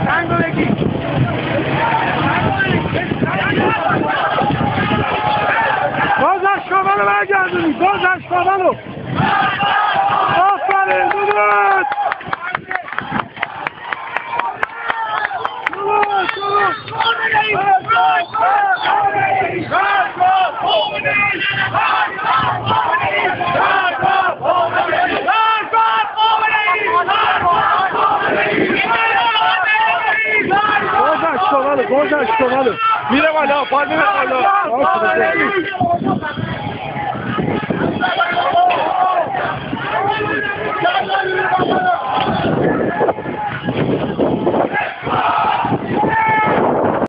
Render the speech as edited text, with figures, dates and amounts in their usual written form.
باز اشکابانو برگردونی، باز اشکابانو. آفرین درود. باز اشکابانو میره بالا، باز میره بالا.